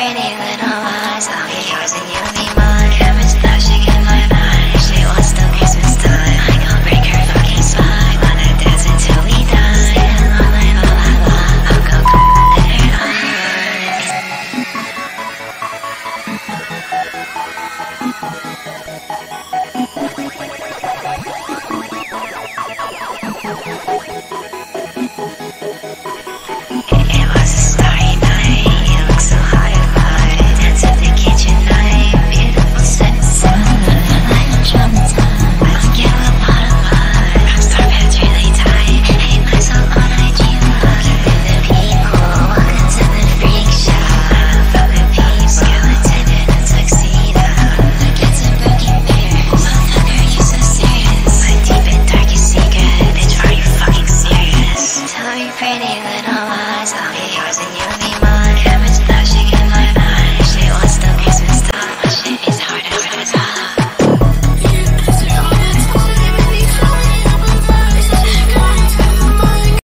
pretty little eyes, I'll be yours and you'll be mine. Cameras flashing in my mind, she wants till Christmas time. I gon' break her fucking spine, wanna dance until we die. And all night, la la la, I'll go in her eyes. It was a starry night, you look so hot and fine. Dance at the kitchen knife, beautiful setting sun. I'm traumatized, I'll give a lot of mine. Rockstar pants really tight, hate myself on IG Live. Keeping the people, welcome to the freak show. From the peeps, skeleton in a tuxedo. Look at some broken mirrors, motherfucker, you so serious. My deep and darkest secret, bitch, are you fucking serious? Tell me pretty little lies, I'll be yours and you'll be